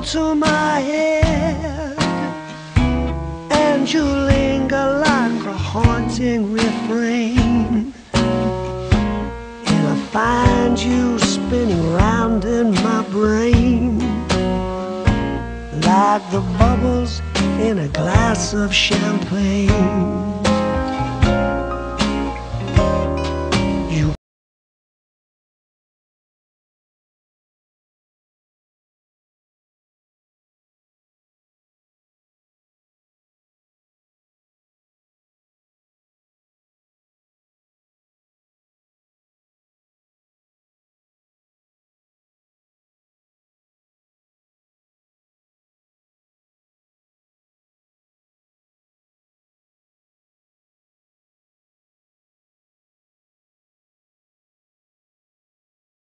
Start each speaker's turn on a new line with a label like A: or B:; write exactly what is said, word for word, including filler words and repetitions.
A: to my head, and you linger like a haunting refrain, and I find you spinning round in my brain like the bubbles in a glass of champagne.